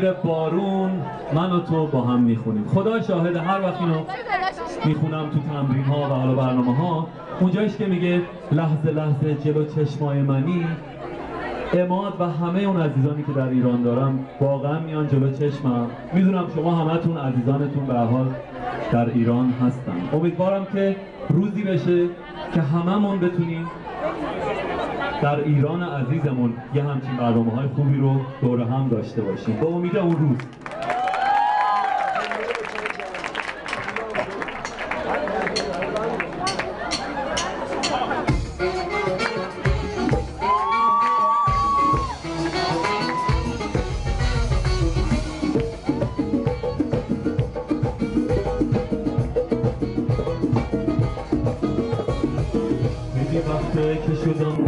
زیر بارون من و تو با هم میخونیم. خدا شاهد هر وقت اینو میخونم تو تمرین ها و حالا برنامه ها، اونجایش که میگه لحظه لحظه جلو چشمای منی، عماد و همه اون عزیزانی که در ایران دارم واقعا میان جلو چشمم. میدونم شما همتون عزیزانتون به هر حال در ایران هستن. امیدوارم که روزی بشه که هممون بتونیم در ایران عزیزمون یه همچین برنامه‌های خوبی رو دور هم داشته باشیم. به امید اون روز. وقتی که شدم